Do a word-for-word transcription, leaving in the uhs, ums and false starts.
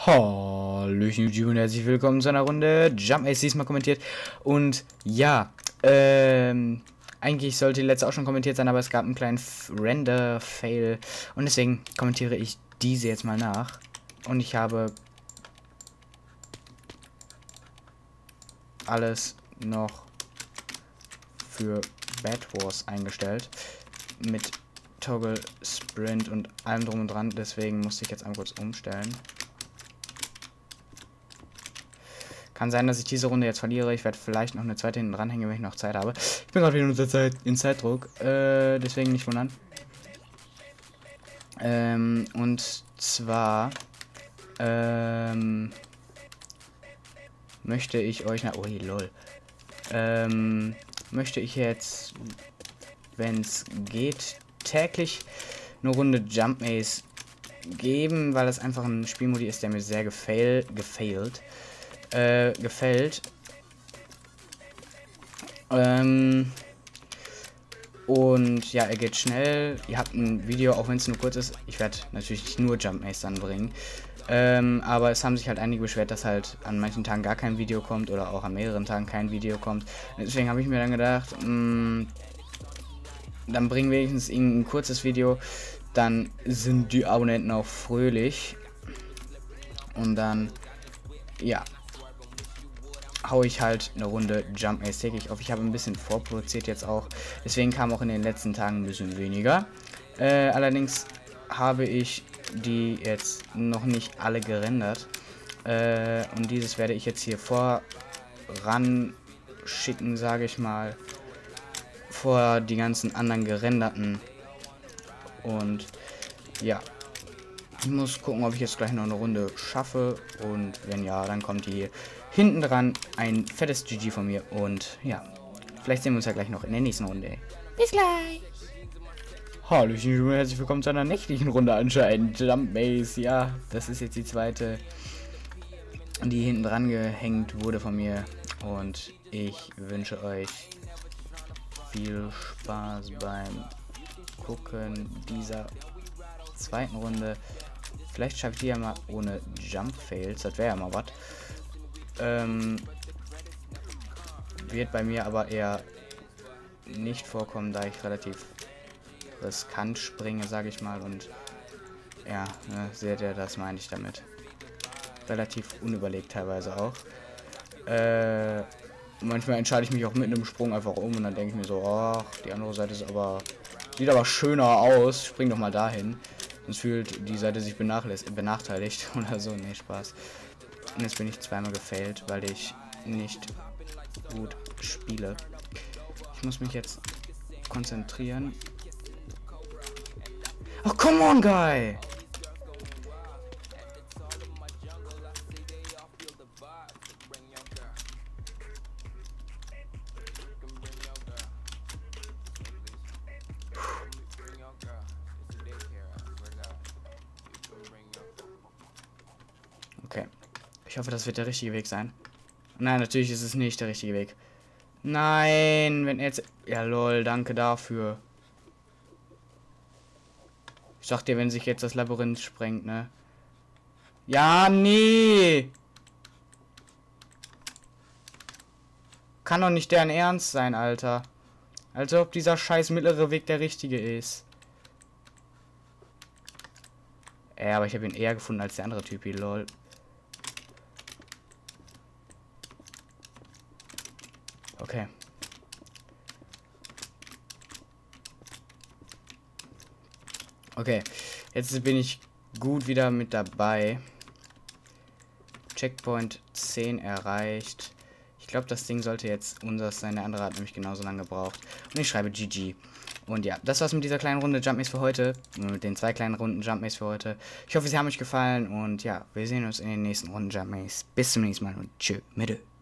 Hallöchen YouTube und herzlich willkommen zu einer Runde Jump Ace, diesmal kommentiert. Und ja, ähm, eigentlich sollte die letzte auch schon kommentiert sein, aber es gab einen kleinen Render-Fail und deswegen kommentiere ich diese jetzt mal nach. Und ich habe alles noch für Bad Wars eingestellt mit Toggle, Sprint und allem drum und dran, deswegen musste ich jetzt einmal kurz umstellen. Kann sein, dass ich diese Runde jetzt verliere. Ich werde vielleicht noch eine zweite hinten dranhängen, wenn ich noch Zeit habe. Ich bin gerade wieder in, Zeit, in Zeitdruck, äh, deswegen nicht wundern. Ähm, und zwar ähm, möchte ich euch, na, oh lol, ähm, möchte ich jetzt, wenn es geht, täglich eine Runde Jump Ace geben, weil das einfach ein Spielmodi ist, der mir sehr gefail, gefailt, äh, gefällt. Ähm, und ja, er geht schnell. Ihr habt ein Video, auch wenn es nur kurz ist. Ich werde natürlich nicht nur Jump Ace dann bringen. Ähm, aber es haben sich halt einige beschwert, dass halt an manchen Tagen gar kein Video kommt oder auch an mehreren Tagen kein Video kommt. Deswegen habe ich mir dann gedacht, mh, dann bringen wir wenigstens ein kurzes Video, dann sind die Abonnenten auch fröhlich. Und dann, ja, hau ich halt eine Runde Jump Ace täglich auf. Ich habe ein bisschen vorproduziert jetzt auch, deswegen kam auch in den letzten Tagen ein bisschen weniger. Äh, allerdings habe ich die jetzt noch nicht alle gerendert. Äh, und dieses werde ich jetzt hier voran schicken, sage ich mal, vor die ganzen anderen gerenderten. Und ja, ich muss gucken, ob ich jetzt gleich noch eine Runde schaffe. Und wenn ja, dann kommt hier hinten dran ein fettes G G von mir. Und ja, vielleicht sehen wir uns ja gleich noch in der nächsten Runde. Bis gleich! Hallöchen und herzlich willkommen zu einer nächtlichen Runde anscheinend. Jump Ace, ja, das ist jetzt die zweite, die hinten dran gehängt wurde von mir. Und ich wünsche euch viel Spaß beim Gucken dieser zweiten Runde. Vielleicht schaffe ich die ja mal ohne Jump Fails, das wäre ja mal was. Ähm, wird bei mir aber eher nicht vorkommen, da ich relativ riskant springe, sage ich mal. Und ja, ne, seht ihr, das meine ich damit. Relativ unüberlegt teilweise auch. Äh, manchmal entscheide ich mich auch mit einem Sprung einfach um und dann denke ich mir so, ach, die andere Seite ist aber, sieht aber schöner aus, spring doch mal dahin. Sonst fühlt die Seite sich benachteiligt oder so. Nee, Spaß. Und jetzt bin ich zweimal gefailt, weil ich nicht gut spiele. Ich muss mich jetzt konzentrieren. Ach, come on, guy! Okay. Ich hoffe, das wird der richtige Weg sein. Nein, natürlich ist es nicht der richtige Weg. Nein, wenn er jetzt... Ja, lol, danke dafür. Ich sag dir, wenn sich jetzt das Labyrinth sprengt, ne? Ja, nee! Kann doch nicht deren Ernst sein, Alter. Als ob dieser scheiß mittlere Weg der richtige ist. Ja, aber ich habe ihn eher gefunden als der andere Typ hier, lol. Okay. Okay, jetzt bin ich gut wieder mit dabei. Checkpoint zehn erreicht. Ich glaube, das Ding sollte jetzt unseres sein. Der andere hat nämlich genauso lange gebraucht. Und ich schreibe G G. Und ja, das war's mit dieser kleinen Runde Jump Ace für heute. Mit den zwei kleinen Runden Jump Ace für heute. Ich hoffe, sie haben euch gefallen. Und ja, wir sehen uns in den nächsten Runden Jump Ace. Bis zum nächsten Mal und tschö, mit.